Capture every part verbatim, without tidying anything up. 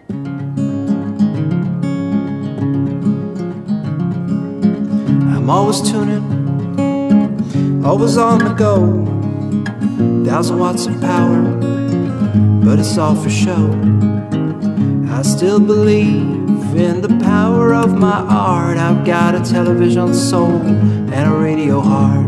I'm always tuning, always on the go. Thousand watts of power, but it's all for show. I still believe in the power of my art. I've got a television soul and a radio heart.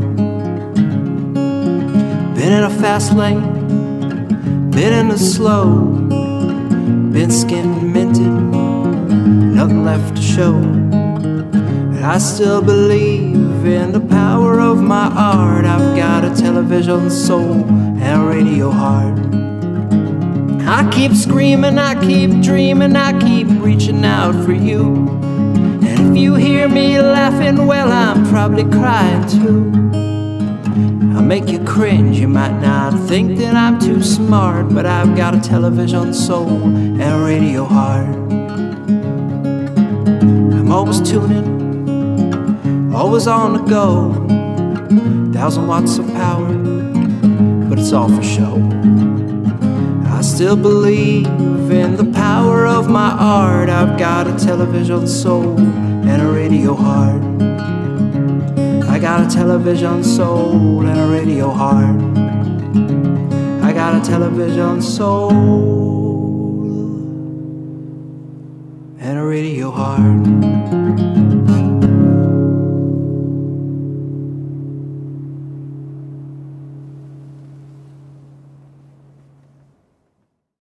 Been in a fast lane, been in the slow, been skint and minted, nothing left to show. But I still believe in the power of my art. I've got a television soul and a radio heart. I keep screaming, I keep dreaming, I keep reaching out for you. And if you hear me laughing, well, I'm probably crying too. I'll make you cringe, you might not think that I'm too smart, but I've got a television soul and a radio heart. I'm always tuning, always on the go. Thousand watts of power, but it's all for show. I still believe in the power of my art. I've got a television soul and a radio heart. I got a television soul and a radio heart. I got a television soul and a radio heart.